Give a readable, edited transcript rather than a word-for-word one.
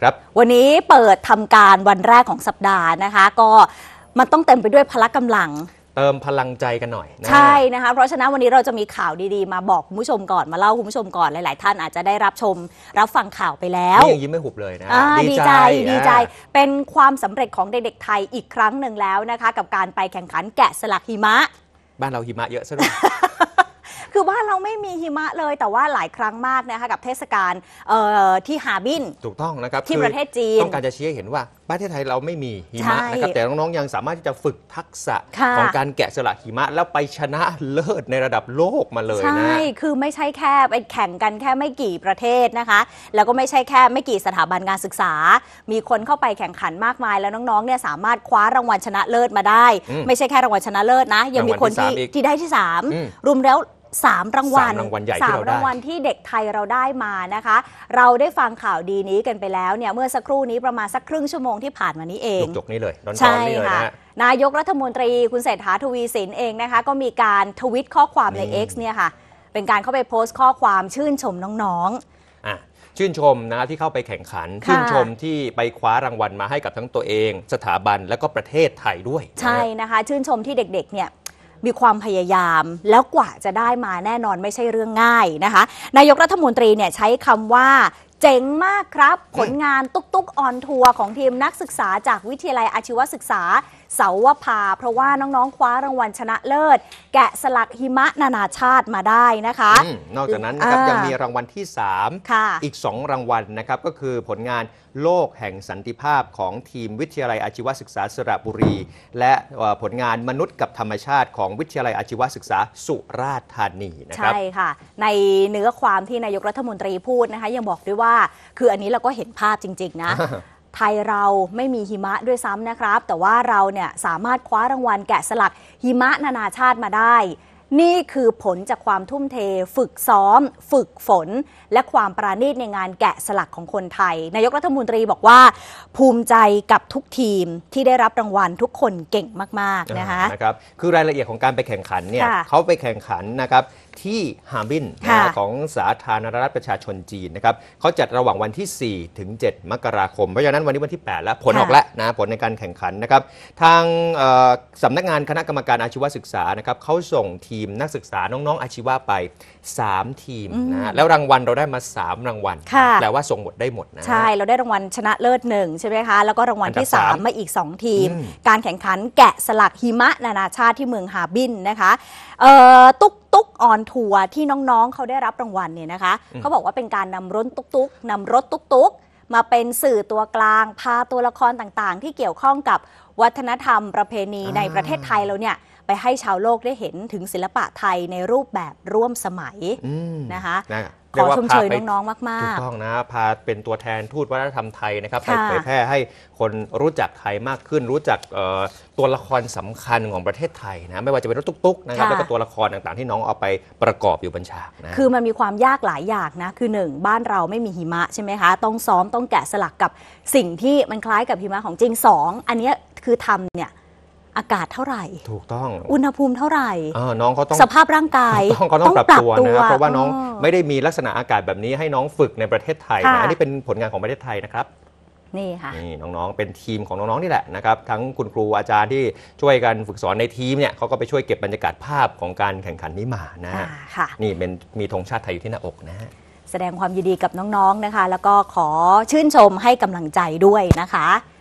ครับวันนี้เปิดทำการวันแรกของสัปดาห์นะคะก็มันต้องเต็มไปด้วยพละกำลังเติมพลังใจกันหน่อยใช่นะคะเพราะฉะนั้นวันนี้เราจะมีข่าวดีๆมาบอกคุณผู้ชมก่อนมาเล่าคุณผู้ชมก่อนหลายๆท่านอาจจะได้รับชมรับฟังข่าวไปแล้วยังยิ้มไม่หุบเลยนะดีใจเป็นความสำเร็จของเด็กๆไทยอีกครั้งหนึ่งแล้วนะคะกับการไปแข่งขันแกะสลักหิมะบ้านเราหิมะเยอะซะด้วยคือบ้านเราไม่มีหิมะเลยแต่ว่าหลายครั้งมากนะคะกับเทศกาลที่ฮาร์บินถูกต้องนะครับที่ประเทศจีนต้องการจะชี้ให้เห็นว่าประเทศไทยเราไม่มีหิมะนะครับแต่น้องๆยังสามารถที่จะฝึกทักษะของการแกะสลักหิมะแล้วไปชนะเลิศในระดับโลกมาเลยนะใช่คือไม่ใช่แค่ไปแข่งกันแค่ไม่กี่ประเทศนะคะแล้วก็ไม่ใช่แค่ไม่กี่สถาบันการศึกษามีคนเข้าไปแข่งขันมากมายแล้วน้องๆเนี่ยสามารถคว้ารางวัลชนะเลิศมาได้ไม่ใช่แค่รางวัลชนะเลิศนะยังมีคนที่ได้ที่3รวมแล้ว3 รางวัลใหญ่ที่เราได้ 3 รางวัลที่เด็กไทยเราได้มานะคะเราได้ฟังข่าวดีนี้กันไปแล้วเนี่ยเมื่อสักครู่นี้ประมาณสักครึ่งชั่วโมงที่ผ่านมานี้เองจกนี้เลยร้อนๆนี่เลยนะนายกรัฐมนตรีคุณเศรษฐาทวีสินเองนะคะก็มีการทวิตข้อความใน X เนี่ยค่ะเป็นการเข้าไปโพสต์ข้อความชื่นชมน้องๆชื่นชมนะที่เข้าไปแข่งขันชื่นชมที่ไปคว้ารางวัลมาให้กับทั้งตัวเองสถาบันและก็ประเทศไทยด้วยใช่นะคะชื่นชมที่เด็กๆเนี่ยมีความพยายามแล้วกว่าจะได้มาแน่นอนไม่ใช่เรื่องง่ายนะคะนายกรัฐมนตรีเนี่ยใช้คำว่าเจ๋งมากครับผลงานตุ๊กออนทัวร์ของทีมนักศึกษาจากวิทยาลัยอาชีวศึกษาเสาวภาเพราะว่าน้องๆคว้ารางวัลชนะเลิศแกะสลักหิมะนานาชาติมาได้นะคะนอกจากนั้นนะครับยังมีรางวัลที่3อีก2 รางวัลนะครับก็คือผลงานโลกแห่งสันติภาพของทีมวิทยาลัยอาชีวศึกษาสระบุรีและผลงานมนุษย์กับธรรมชาติของวิทยาลัยอาชีวศึกษาสุราษฎร์ธานีนะครับใช่ค่ะในเนื้อความที่นายกรัฐมนตรีพูดนะคะยังบอกด้วยว่าคืออันนี้เราก็เห็นภาพจริงๆนะไทยเราไม่มีหิมะด้วยซ้ำนะครับแต่ว่าเราเนี่ยสามารถคว้ารางวัลแกะสลักหิมะนานาชาติมาได้นี่คือผลจากความทุ่มเทฝึกซ้อมฝึกฝนและความปราณีตในงานแกะสลักของคนไทยนายกรัฐมนตรีบอกว่าภูมิใจกับทุกทีมที่ได้รับรางวัลทุกคนเก่งมากๆนะคะคือรายละเอียดของการไปแข่งขันเนี่ยเขาไปแข่งขันนะครับที่ฮาร์บินของสาธารณรัฐประชาชนจีนนะครับเขาจัดระหว่างวันที่4ถึง7 มกราคมเพราะฉะนั้นวันนี้วันที่8แล้วผลออกแล้วนะผลในการแข่งขันนะครับทางสำนักงานคณะกรรมการอาชีวศึกษานะครับเขาส่งทีมนักศึกษาน้องๆอาชีวะไป3 ทีมนะแล้วรางวัลเราได้มา3 รางวัลแปลว่าส่งหมดได้หมดนะใช่เราได้รางวัลชนะเลิศ1ใช่ไหมคะแล้วก็รางวัลที่3มาอีก2 ทีมการแข่งขันแกะสลักหิมะนานาชาติที่เมืองฮาร์บินนะคะตุ๊กออนทัวร์ที่น้องๆเขาได้รับรางวัลเนี่ยนะคะเขาบอกว่าเป็นการนำรถตุ๊กมาเป็นสื่อตัวกลางพาตัวละครต่างๆที่เกี่ยวข้องกับวัฒนธรรมประเพณีในประเทศไทยเราเนี่ยไปให้ชาวโลกได้เห็นถึงศิลปะไทยในรูปแบบร่วมสมัยนะคะขอชมเชยน้องๆมากๆถูกต้องนะพาเป็นตัวแทนทูตวัฒนธรรมไทยนะครับไปเผยแพร่ให้คนรู้จักไทยมากขึ้นรู้จักตัวละครสำคัญของประเทศไทยนะไม่ว่าจะเป็นรถตุ๊กๆนะครับแล้วก็ตัวละครต่างๆที่น้องเอาไปประกอบอยู่บนฉากนะคือมันมีความยากหลายอย่างนะคือ1บ้านเราไม่มีหิมะใช่ไหมคะต้องซ้อมต้องแกะสลักกับสิ่งที่มันคล้ายกับหิมะของจริง2อันนี้คือทำเนี่ยอากาศเท่าไหร่ถูกต้องอุณหภูมิเท่าไหร่น้องเขาต้องสภาพร่างกายเขาต้องปรับตัวนะเพราะว่าน้องไม่ได้มีลักษณะอากาศแบบนี้ให้น้องฝึกในประเทศไทยนะอันนี้เป็นผลงานของประเทศไทยนะครับนี่ค่ะนี่น้องๆเป็นทีมของน้องๆนี่แหละนะครับทั้งคุณครูอาจารย์ที่ช่วยกันฝึกสอนในทีมเนี่ยเขาก็ไปช่วยเก็บบรรยากาศภาพของการแข่งขันนี้มานะนี่เป็นมีธงชาติไทยอยู่ที่หน้าอกนะแสดงความยินดีกับน้องๆนะคะแล้วก็ขอชื่นชมให้กำลังใจด้วยนะคะ